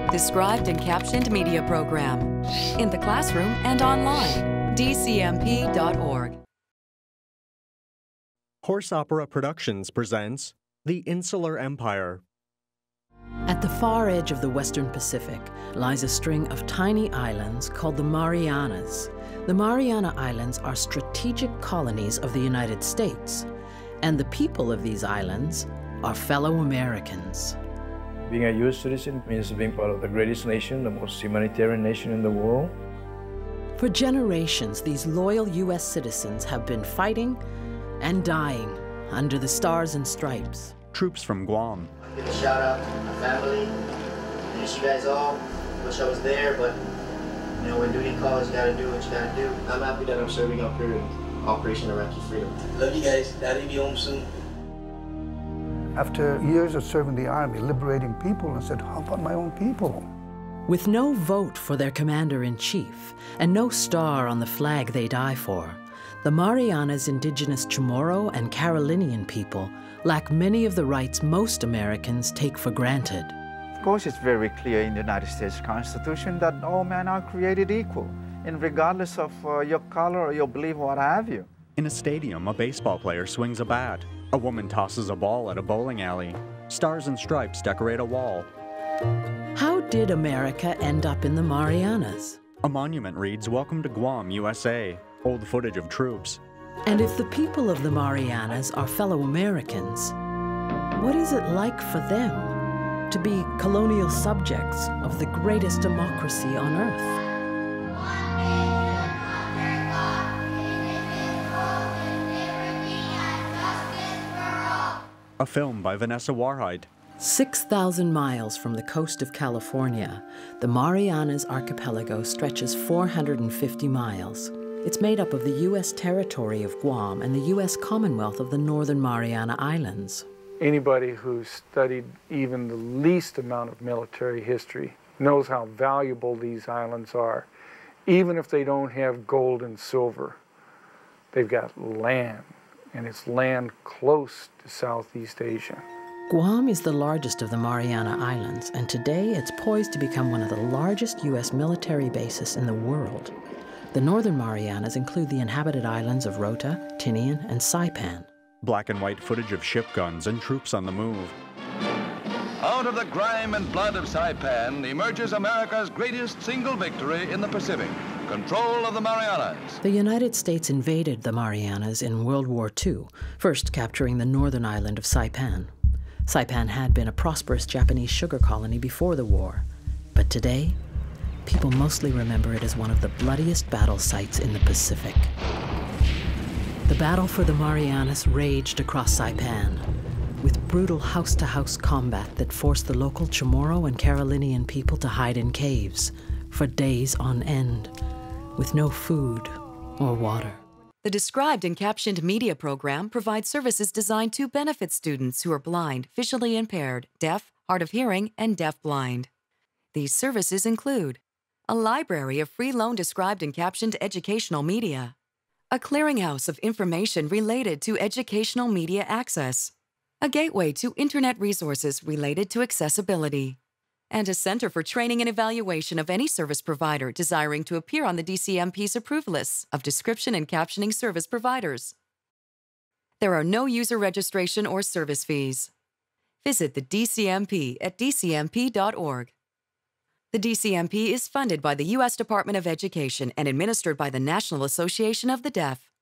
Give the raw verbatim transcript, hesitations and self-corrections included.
Described and Captioned media program. In the classroom and online. D C M P dot org. Horse Opera Productions presents The Insular Empire. At the far edge of the Western Pacific lies a string of tiny islands called the Marianas. The Mariana Islands are strategic colonies of the United States, and the people of these islands are fellow Americans. Being a U S citizen means being part of the greatest nation, the most humanitarian nation in the world. For generations, these loyal U S citizens have been fighting and dying under the stars and stripes. Troops from Guam. Give a shout out to my family. I miss you guys all. Wish I was there, but you know, when duty calls, you gotta do what you gotta do. I'm happy that I'm serving up here in Operation Iraqi Freedom. Love you guys. Daddy be home soon. After years of serving the Army, liberating people, I said, how about my own people? With no vote for their commander-in-chief and no star on the flag they die for, the Marianas' indigenous Chamorro and Carolinian people lack many of the rights most Americans take for granted. Of course, it's very clear in the United States Constitution that all men are created equal, and regardless of uh, your color or your belief, what have you. In a stadium, a baseball player swings a bat. A woman tosses a ball at a bowling alley. Stars and stripes decorate a wall. How did America end up in the Marianas? A monument reads, "Welcome to Guam, U S A." Old footage of troops. And if the people of the Marianas are fellow Americans, what is it like for them to be colonial subjects of the greatest democracy on earth? A film by Vanessa Warhide. six thousand miles from the coast of California, the Marianas Archipelago stretches four hundred fifty miles. It's made up of the U S territory of Guam and the U S Commonwealth of the Northern Mariana Islands. Anybody who's studied even the least amount of military history knows how valuable these islands are. Even if they don't have gold and silver, they've got land, and it's land close to Southeast Asia. Guam is the largest of the Mariana Islands, and today it's poised to become one of the largest U S military bases in the world. The Northern Marianas include the inhabited islands of Rota, Tinian, and Saipan. Black and white footage of ship guns and troops on the move. Out of the grime and blood of Saipan emerges America's greatest single victory in the Pacific, control of the Marianas. The United States invaded the Marianas in World War Two, first capturing the northern island of Saipan. Saipan had been a prosperous Japanese sugar colony before the war, but today, people mostly remember it as one of the bloodiest battle sites in the Pacific. The battle for the Marianas raged across Saipan, with brutal house-to-house combat that forced the local Chamorro and Carolinian people to hide in caves for days on end, with no food or water. The Described and Captioned media program provides services designed to benefit students who are blind, visually impaired, deaf, hard of hearing, and deaf-blind. These services include a library of free loan described and captioned educational media, a clearinghouse of information related to educational media access, a gateway to internet resources related to accessibility, and a center for training and evaluation of any service provider desiring to appear on the D C M P's approved lists of description and captioning service providers. There are no user registration or service fees. Visit the D C M P at D C M P dot org. The D C M P is funded by the U S Department of Education and administered by the National Association of the Deaf.